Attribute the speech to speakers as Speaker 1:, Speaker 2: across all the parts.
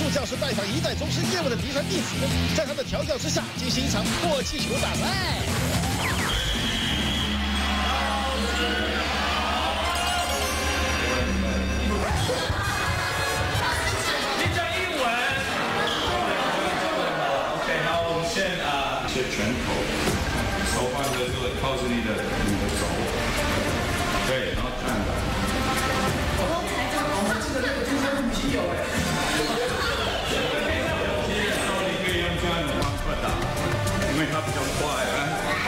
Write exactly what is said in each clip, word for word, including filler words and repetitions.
Speaker 1: 教师拜访一代宗师叶问的嫡传弟子，在他的调教之下，进行一场破气球大赛。
Speaker 2: 你讲英文。OK， 好，我们先啊，先拳头，手放在这里，靠着你的你的手，对，然后看着。 这个那个金山不稀有哎。这个时候你可以用这样的方法打，因为它比较快啊。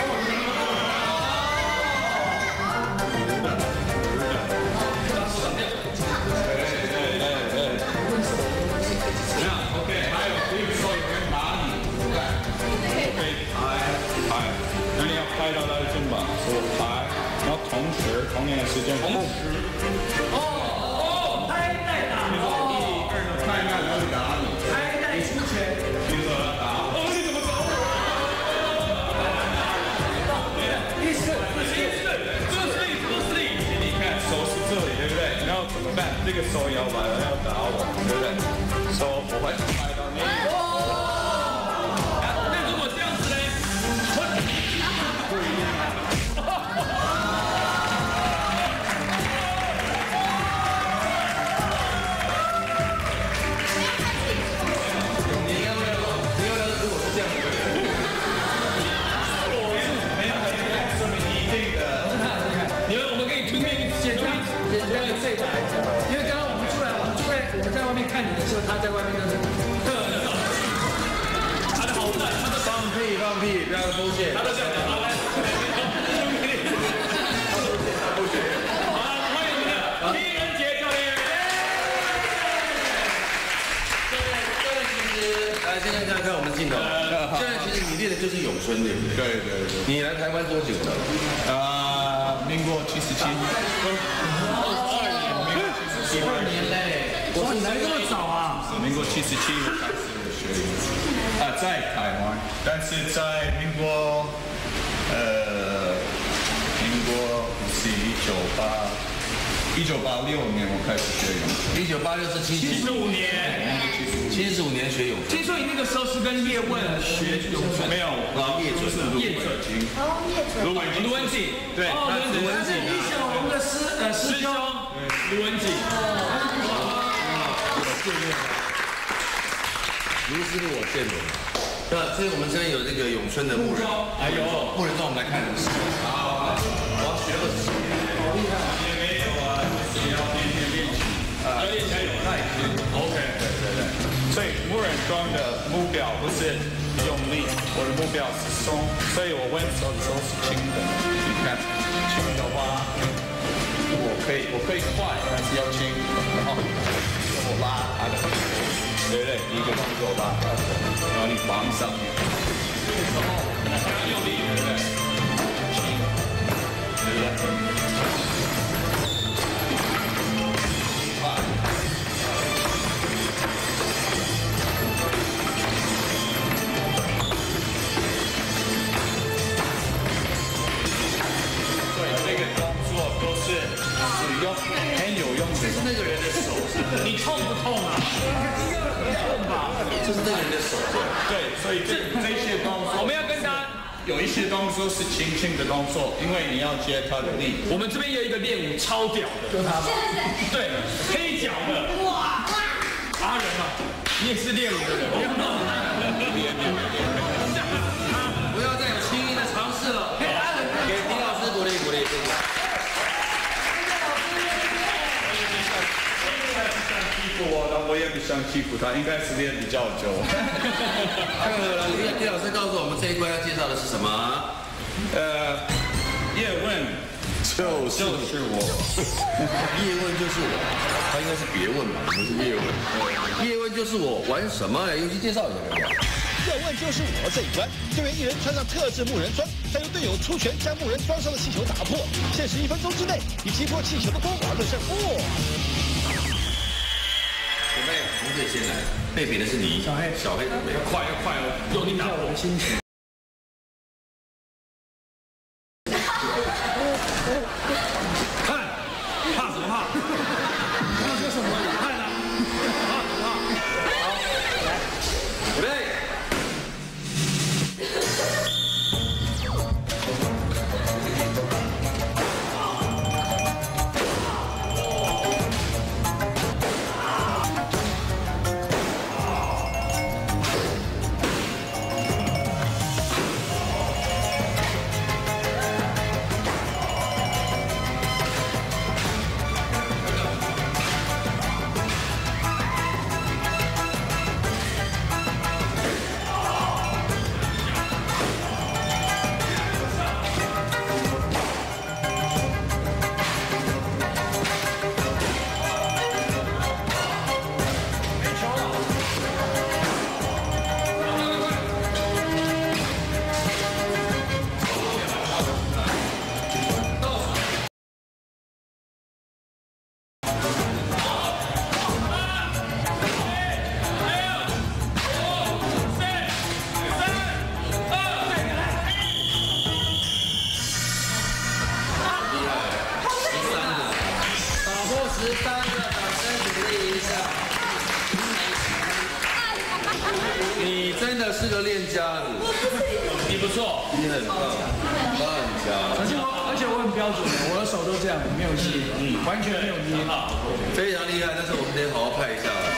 Speaker 2: 对对对。这样 OK， 还有比如说有人打你，可以拍拍，那你要拍到他的肩膀，所以拍，然后同时同样的时间，同时。哦。 看一看他会打你，开带出拳，你怎么打？哦，你怎么走？意思，意思，这是力，这是力。你看手是这里，对不对？然后怎么办？这个手摇来了，要打我，对不对？手我会拍到你。那如果这样子呢？不一样。
Speaker 3: 因为刚刚我们出来，我们出来，我们在外面看你的时候，他在外面就是特的，他的好赞，他的
Speaker 2: 放屁放屁，不要出现，他都这样讲，来，兄弟，他不学，他不学，好，欢迎我们的狄仁杰教练。教练，教练其实，来，现在看看我们镜头，教练其实你练的就是咏春，对不对？对对对。你来台湾多久了？啊，民国七十七。 十二年嘞！哇，你来这么早啊！民国七十七我开始学咏春啊，在台湾，但是在民国，呃，民国是一九八一九八六年我开始学咏春，一九八六是七十五年，七十五年学咏春。听说你那个时候是跟叶问学咏春？没有，啊，叶准是叶准经。哦，叶准。卢文卢文景，对，他是卢文景啊。李小龙的师呃师兄。 卢文景，我见面了，卢师傅我见了。那所以我们这边有这个咏春的木人，还有木人桩，我们来看一下。好，我要学二十年，好厉害！也没有啊，就是要天天练习，要练起来有耐心。OK， 对对对。所以木人桩的目标不是用力，我的目标是松，所以我温手的时候是轻的。你看，轻的话。 我可以，我可以快，但是要轻，然后我拉他的，对不对？一个动作拉他的手，然后你防上面，然后用力，对不对？轻，对不对？快。对，这个动作都是。 使用很有用，这是那个人的手，你痛不痛啊？痛吧？这是那个人的手，对，所以这这些动作，我们要跟他有一些动作是轻轻的动作，因为你要接他的力。我们这边有一个练武超屌的，就是他吧？对，黑脚的，哇哇！阿仁啊，你也是练武的人，不要再有轻易的尝试了。给阿仁，给丁老师鼓励鼓励。 我呢，我也不想欺负他，应该是练比较久。李老师告诉我们这一关要介绍的是什么？呃，叶问就是就是我，叶问就是我，他应该是别问吧？不是叶问，叶问就是我，玩什么？尤其介绍一下大家。
Speaker 1: 叶问就是我这一关，队员一人穿上特制木人桩，再由队友出拳将木人桩上的气球打破，限时一分钟之内以击破气球的光华论胜负。
Speaker 2: 准备，红队先来，被比的是你，小黑，小黑准备，要快要快哦，用力打我的心情。看，怕什么怕？怕说什么？看啊，怕不怕？好， 十三个，掌声鼓励一下。你真的是个练家子，你不错，你很棒，棒家。
Speaker 3: 而且我而且我很标准的，我的手都这样，没有捏，嗯，完全没有捏，
Speaker 2: 非常厉害。但是我们得好好拍一下了。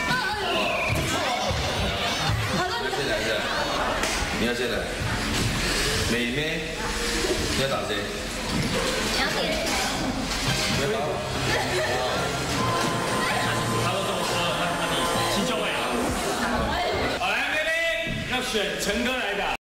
Speaker 2: 你要先来一下，你要先来。妹妹，你要打谁？
Speaker 4: 你要点。
Speaker 2: 你要打我。
Speaker 5: 他都这么说了，那那你请就位了。好，来，妹妹要选陈哥来打。